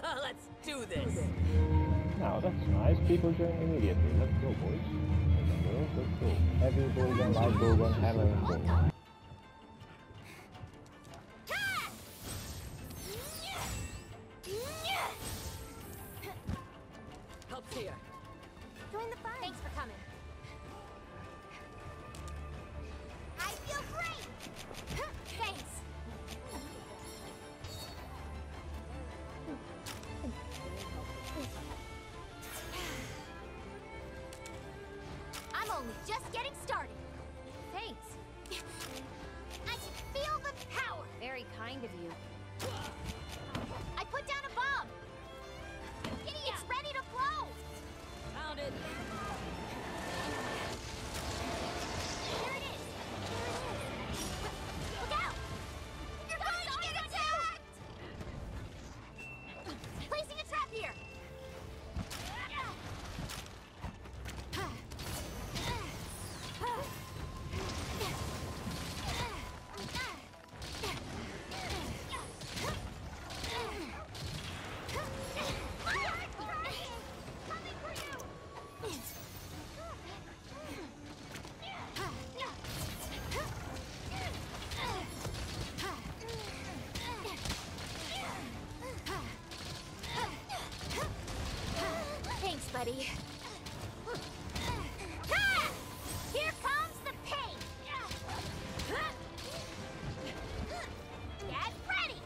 Let's do this. Now that's nice. People join immediately. Let's go, boys. And girls, let's go. Heavy bowgun, light bowgun, hammer and bow. Help's here. Join the fun. Thanks for coming. I feel great! Thanks! I'm only just getting started. Thanks. I can feel the power. Very kind of you. I put down a bomb. It's ready to blow. Found it. There it is. Look out! You're going to get attacked! Placing a trap here. Coming for you! Thanks, buddy. Here comes the pain! Get ready!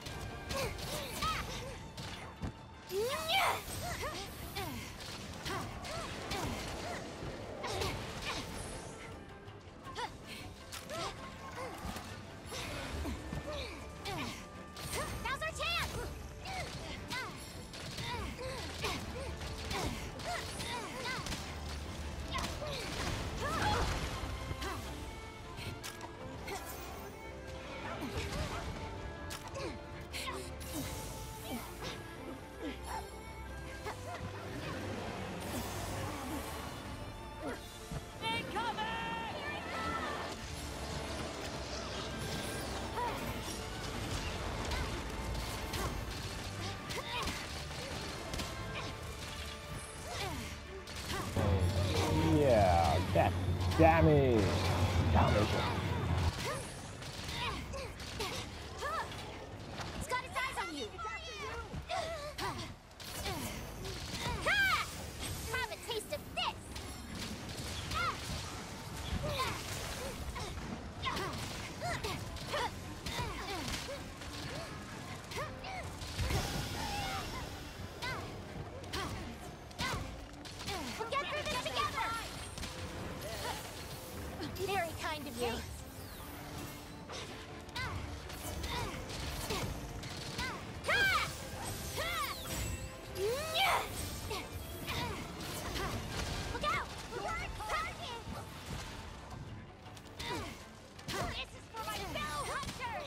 Now's our chance! Yeah, that's damage. Damage. It's got its eyes on you! Have a taste of this! We'll get through this together! Very kind of you. Look out! This is for my fellow hunters!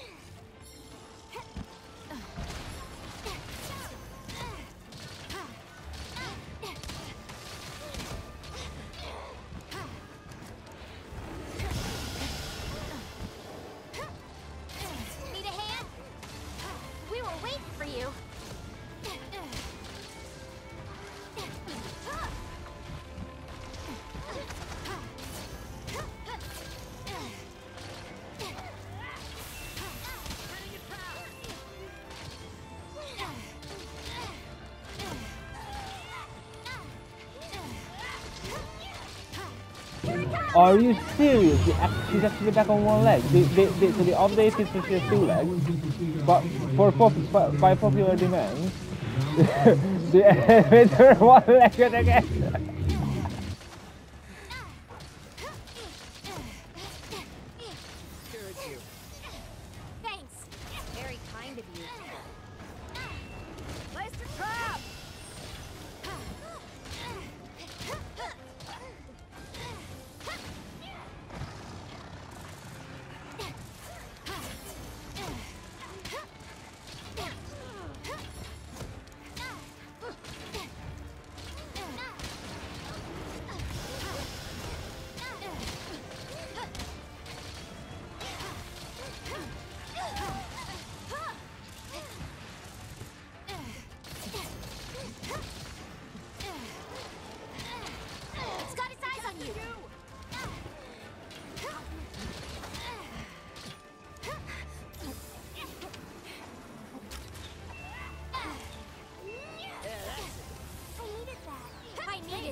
Need a hand? We were waiting for you. Are you serious? She's actually back on one leg. So they updated so she has two legs, but by popular demand, they made her one-legged again. Thanks. Very kind of you. Place the trap!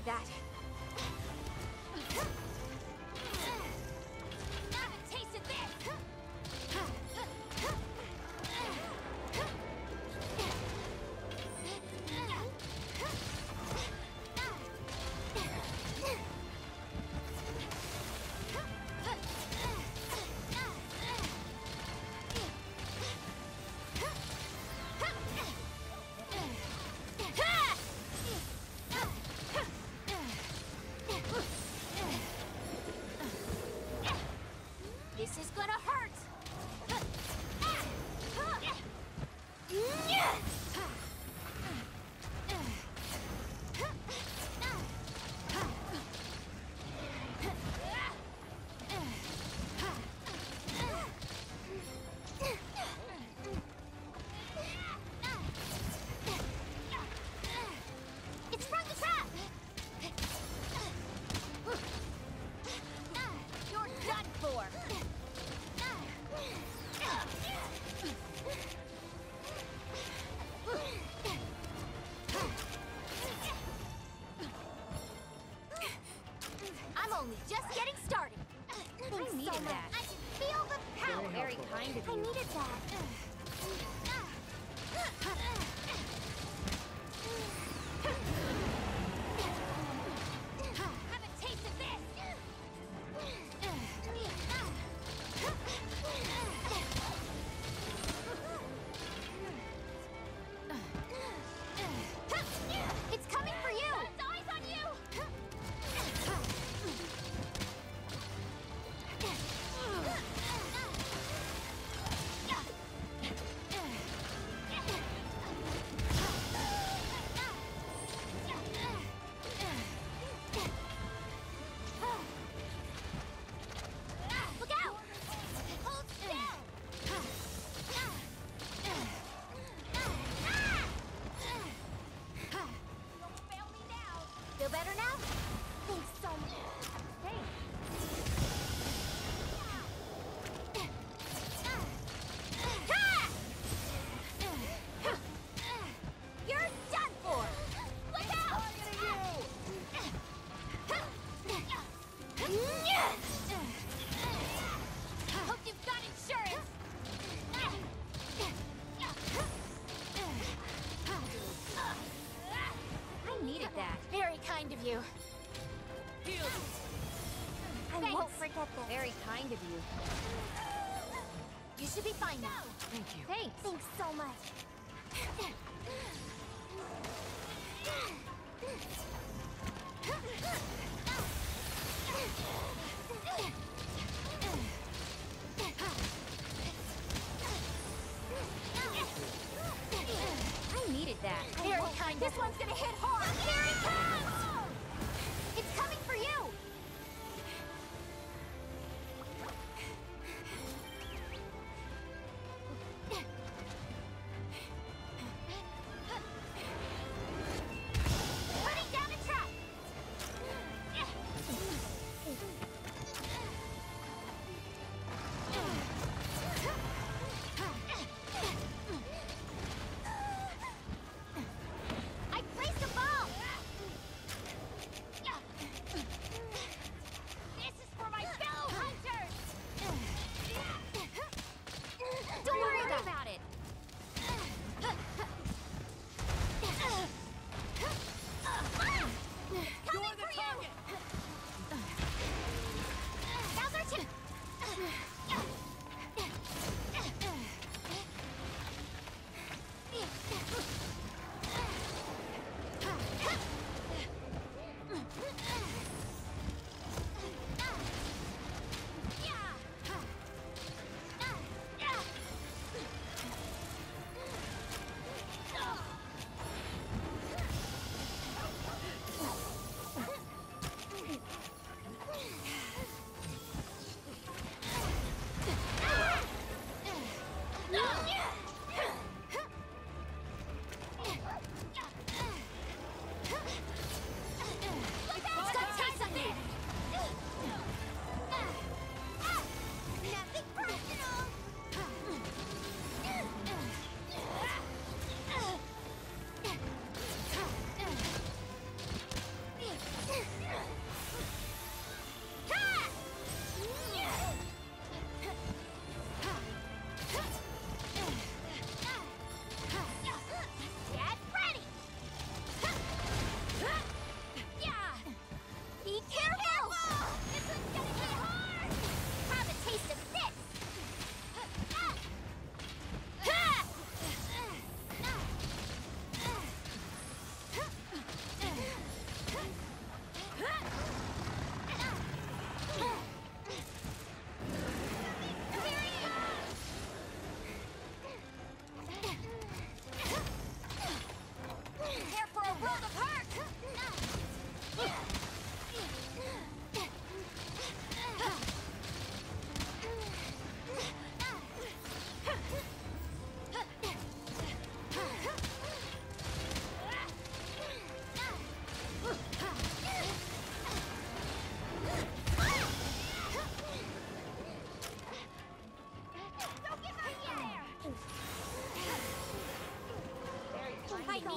needed that. Have a taste of this. This is gonna hurt! It's from the trap! You're done for! I'm only just getting started. I needed that. I can feel the power. Very kind of you. I needed that. Have a taste of this. It's coming for you! God's eyes on you! Look out! Hold still! Don't fail me now! Feel better now? Thanks so much. Thanks. You're done for! Look out! Hope you've got insurance! I needed that. Very kind of you. Heal. I won't forget that. Very kind of you. You should be fine now. Thank you. Thanks. Thanks so much. I needed that. Very kind. This one's gonna hit hard. Here it comes! It's coming for you. Putting down a trap. I placed a bomb.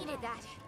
needed that.